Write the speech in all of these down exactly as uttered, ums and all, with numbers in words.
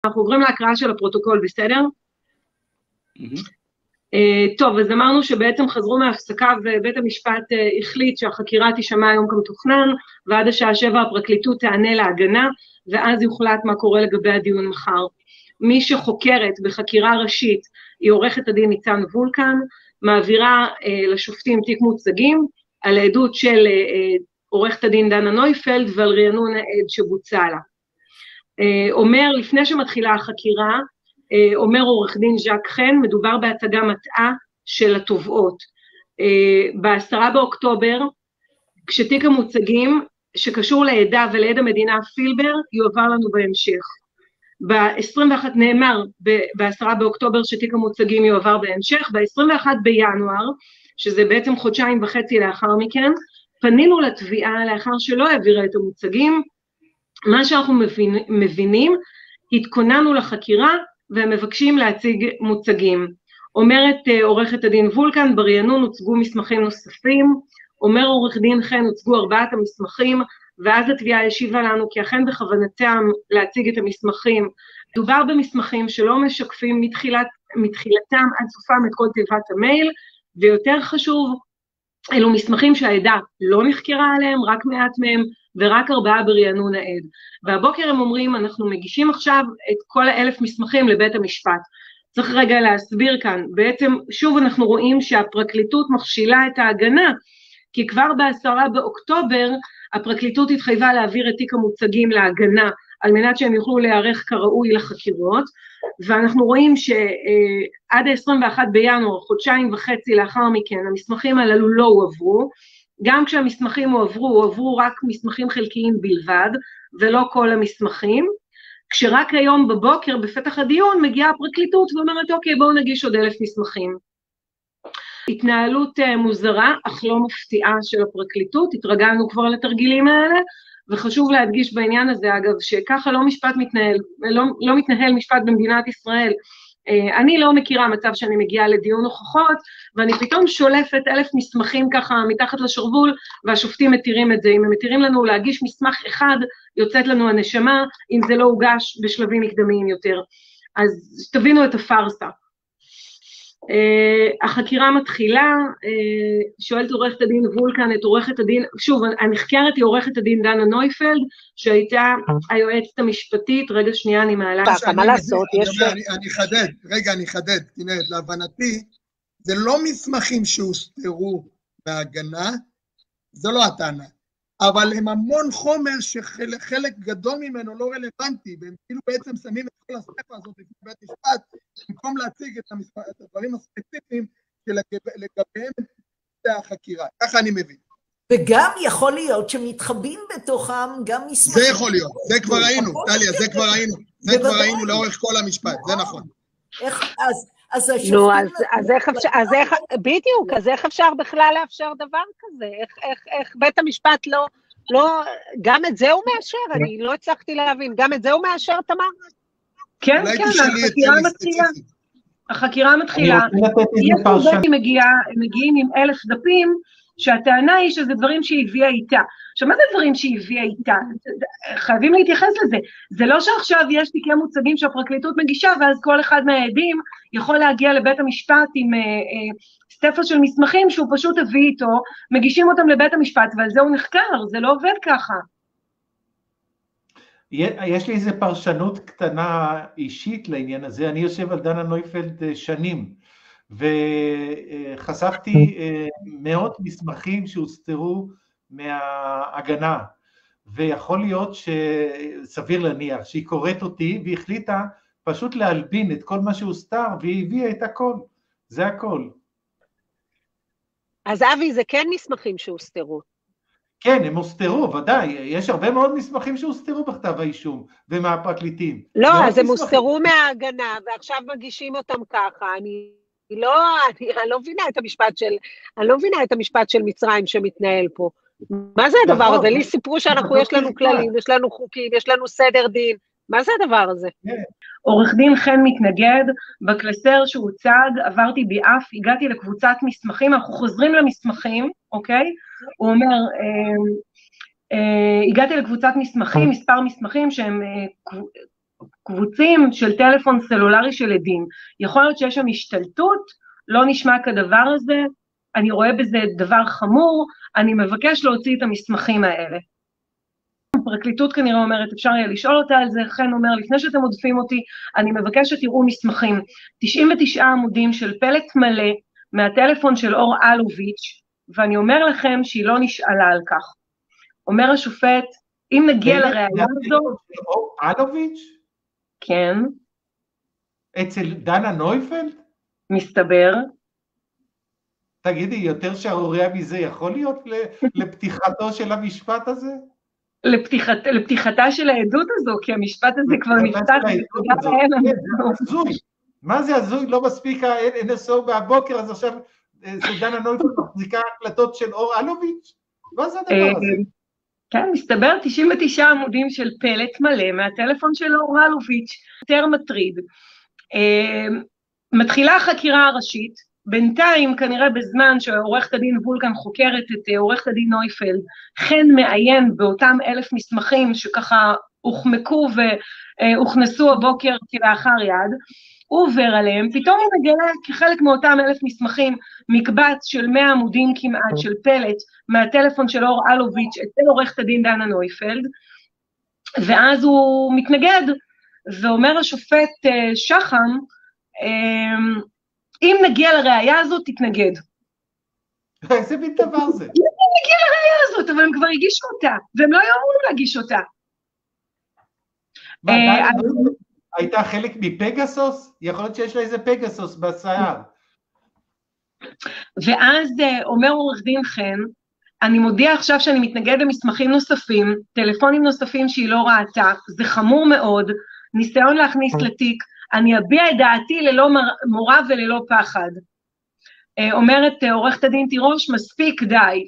אנחנו עוברים להקראה של הפרוטוקול, בסדר? טוב, אז אמרנו שבעצם חזרו מההפסקה ובית המשפט החליט שהחקירה תישמע היום כמתוכנן, ועד השעה שבע הפרקליטות תענה להגנה, ואז יוחלט מה קורה לגבי הדיון מחר. מי שחוקרת בחקירה ראשית היא עורכת הדין ניצן וולקן, מעבירה לשופטים תיק מוצגים, על העדות של עורכת הדין דנה נויפלד ועל רענון העד שבוצע לה. אומר, לפני שמתחילה החקירה, אומר עורך דין ז'ק חן, מדובר בהצגה מטעה של התובעות. בעשרה באוקטובר, כשתיק המוצגים שקשור לעדה ולעד המדינה פילבר, יועבר לנו בהמשך. ב-עשרים ואחד נאמר בעשרה באוקטובר שתיק המוצגים יועבר בהמשך, ב-עשרים ואחד בינואר, שזה בעצם חודשיים וחצי לאחר מכן, פנינו לתביעה לאחר שלא העבירה את המוצגים, מה שאנחנו מבין, מבינים, התכוננו לחקירה והם מבקשים להציג מוצגים. אומרת עורכת הדין וולקן, ברענון הוצגו מסמכים נוספים, אומר עורך דין חן הוצגו ארבעת המסמכים, ואז התביעה השיבה לנו כי אכן בכוונתם להציג את המסמכים. דובר במסמכים שלא משקפים מתחילת, מתחילתם עד סופם את כל תיבת המייל, ויותר חשוב, אלו מסמכים שהעדה לא נחקרה עליהם, רק מעט מהם, ורק ארבעה ברענון העד. והבוקר הם אומרים, אנחנו מגישים עכשיו את כל האלף מסמכים לבית המשפט. צריך רגע להסביר כאן, בעצם שוב אנחנו רואים שהפרקליטות מכשילה את ההגנה, כי כבר בעשרה באוקטובר הפרקליטות התחייבה להעביר את תיק המוצגים להגנה, על מנת שהם יוכלו להיערך כראוי לחקירות, ואנחנו רואים שעד ה-עשרים ואחד בינואר, חודשיים וחצי לאחר מכן, המסמכים הללו לא הועברו, גם כשהמסמכים הועברו, הועברו רק מסמכים חלקיים בלבד, ולא כל המסמכים, כשרק היום בבוקר, בפתח הדיון, מגיעה הפרקליטות ואומרת, אוקיי, בואו נגיש עוד אלף מסמכים. התנהלות מוזרה, אך לא מפתיעה של הפרקליטות, התרגלנו כבר לתרגילים האלה, וחשוב להדגיש בעניין הזה, אגב, שככה לא משפט מתנהל, לא, לא מתנהל משפט במדינת ישראל. אני לא מכירה מצב שאני מגיעה לדיון הוכחות, ואני פתאום שולפת אלף מסמכים ככה מתחת לשרוול, והשופטים מתירים את זה. אם הם מתירים לנו להגיש מסמך אחד, יוצאת לנו הנשמה, אם זה לא הוגש בשלבים מקדמיים יותר. אז תבינו את הפרסה. Uh, החקירה מתחילה, uh, שואלת עורכת הדין וולקן את עורכת הדין, שוב, הנחקרת היא עורכת הדין דנה נויפלד, שהייתה היועצת המשפטית, רגע שנייה אני מעלה. מה לעשות? אני חדד, רגע אני חדד, תראה, להבנתי, זה לא מסמכים שהוסתרו בהגנה, זו לא הטענה, אבל הם המון חומר שחלק גדול ממנו לא רלוונטי, והם כאילו בעצם שמים את כל הספר הזאת לפני בית משפט, במקום להציג את, המספ... את הדברים הספציפיים שלגביהם את החקירה. ככה אני מבין. וגם יכול להיות שמתחבאים בתוכם גם מסמכים. זה יכול להיות, זה כבר ראינו, טליה, זה כבר ראינו, זה כבר ראינו לאורך כל המשפט, זה נכון. איך, אז, אז השופטים... נו, אז, אז איך אפשר, אז איך, בדיוק, אז איך אפשר בכלל לאפשר דבר כזה? איך, איך, איך בית המשפט לא, לא, גם את זה הוא מאשר? אני לא הצלחתי להבין, גם את זה הוא מאשר, תמר? כן, כן, החקירה מתחילה. החקירה מתחילה. יש דברים מגיעים עם אלף דפים, שהטענה היא שזה דברים שהיא הביאה איתה. עכשיו, מה זה דברים שהיא הביאה איתה? חייבים להתייחס לזה. זה לא שעכשיו יש תיקי מוצגים שהפרקליטות מגישה, ואז כל אחד מהעדים יכול להגיע לבית המשפט עם אה, אה, ספר של מסמכים שהוא פשוט הביא איתו, מגישים אותם לבית המשפט, ועל זה הוא נחקר, זה לא עובד ככה. יש לי איזו פרשנות קטנה אישית לעניין הזה, אני יושב על דנה נויפלד שנים, וחשפתי מאות מסמכים שהוסתרו מההגנה, ויכול להיות שסביר להניח שהיא קוראת אותי, והחליטה פשוט להלבין את כל מה שהוסתר, והיא הביאה את הכל, זה הכל. אז אבי, זה כן מסמכים שהוסתרו. כן, הם הוסתרו, ודאי, יש הרבה מאוד מסמכים שהוסתרו בכתב האישום, ומהפרקליטים. לא, אז הם הוסתרו מההגנה, ועכשיו מגישים אותם ככה, אני לא, אני, אני לא מבינה את המשפט של, אני לא מבינה את המשפט של מצרים שמתנהל פה. מה זה הדבר הזה? לי סיפרו שאנחנו, יש לנו כללים, יש לנו חוקים, יש לנו סדר דין, מה זה הדבר הזה? עורך דין חן מתנגד, בקלסר שהוצג, עברתי ביעף, הגעתי לקבוצת מסמכים, אנחנו חוזרים למסמכים, אוקיי? הוא אומר, אה, אה, הגעתי לקבוצת מסמכים, מספר מסמכים שהם אה, קבוצים של טלפון סלולרי של עדים. יכול להיות שיש שם השתלטות, לא נשמע כדבר הזה, אני רואה בזה דבר חמור, אני מבקש להוציא את המסמכים האלה. הפרקליטות כנראה אומרת, אפשר יהיה לשאול אותה על זה, חן אומר, לפני שאתם עודפים אותי, אני מבקש שתראו מסמכים. תשעים ותשעה עמודים של פלט מלא, מהטלפון של אור אלוביץ', ואני אומר לכם שהיא לא נשאלה על כך. אומר השופט, אם נגיע לראייה הזו... אור אלוביץ'? כן. אצל דנה נויפלד? מסתבר. תגידי, יותר שערוריה מזה יכול להיות לפתיחתו של המשפט הזה? לפתיחת, לפתיחתה של העדות הזו, כי המשפט הזה כבר נפתח. מה זה הזוי? לא מספיק ה-אן אס או מהבוקר, אז עכשיו דנה נויפלד מחזיקה הקלטות של אור אלוביץ'? מה זה הדבר הזה? כן, מסתבר תשעים ותשעה עמודים של פלט מלא מהטלפון של אור אלוביץ', יותר מטריד. מתחילה החקירה הראשית, בינתיים כנראה בזמן שעורכת הדין וולקן חוקרת את עורכת הדין נויפלד, חן מעיין באותם אלף מסמכים שככה הוחמקו והוכנסו הבוקר כלאחר יד, הוא עובר עליהם, פתאום הוא מגלה כחלק מאותם אלף מסמכים, מקבץ של מאה עמודים כמעט של פלט מהטלפון של אור אלוביץ' אצל עורכת הדין דנה נויפלד, ואז הוא מתנגד, ואומר השופט שחם, אם נגיע לראייה הזאת, תתנגד. איזה מין דבר זה? אם נגיע לראייה הזאת, אבל הם כבר הגישו אותה, והם לא יאמרו להגיש אותה. הייתה חלק מפגסוס? יכול להיות שיש לה איזה פגסוס בשיער. ואז אומר עורך דין חן, אני מודיע עכשיו שאני מתנגד למסמכים נוספים, טלפונים נוספים שהיא לא ראתה, זה חמור מאוד, ניסיון להכניס לתיק, אני אביע את דעתי ללא מורא וללא פחד. אומרת עורכת הדין תירוש, מספיק די.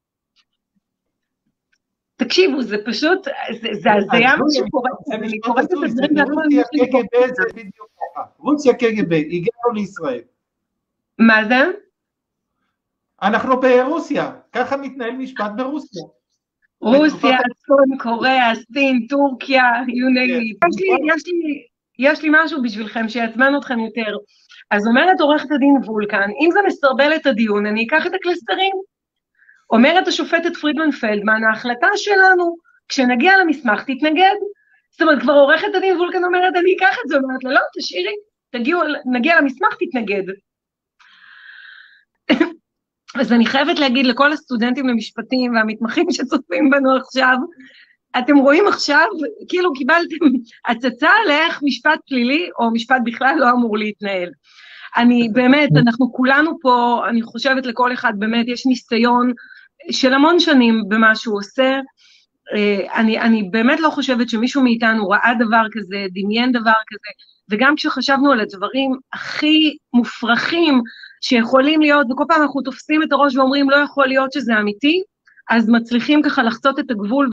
תקשיבו, זה פשוט, זה הזיה מה שקורה, אני קוראת את הדברים, רוסיה קג"ב זה בדיוק ככה, רוסיה קג"ב, הגענו לישראל. מה זה? אנחנו ברוסיה, ככה מתנהל משפט ברוסיה. רוסיה, צפון קוריאה, סין, טורקיה, you name it. יש לי, יש לי משהו בשבילכם שיעצבן אתכם יותר. אז אומרת עורכת הדין וולקן, אם זה מסרבל את הדיון, אני אקח את הקלסטרים. אומרת השופטת פרידמן פלדמן, ההחלטה שלנו, כשנגיע למסמך, תתנגד. זאת אומרת, כבר עורכת הדין וולקן אומרת, אני אקח את זה, אומרת לה, לא, תשאירי, תגיעו, נגיע למסמך, תתנגד. אז אני חייבת להגיד לכל הסטודנטים למשפטים והמתמחים שצופים בנו עכשיו, אתם רואים עכשיו, כאילו קיבלתם הצצה לאיך משפט פלילי או משפט בכלל לא אמור להתנהל. אני באמת, אנחנו כולנו פה, אני חושבת לכל אחד באמת יש ניסיון של המון שנים במה שהוא עושה, אני, אני באמת לא חושבת שמישהו מאיתנו ראה דבר כזה, דמיין דבר כזה, וגם כשחשבנו על הדברים הכי מופרכים שיכולים להיות, וכל פעם אנחנו תופסים את הראש ואומרים לא יכול להיות שזה אמיתי, אז מצליחים ככה לחצות את הגבול,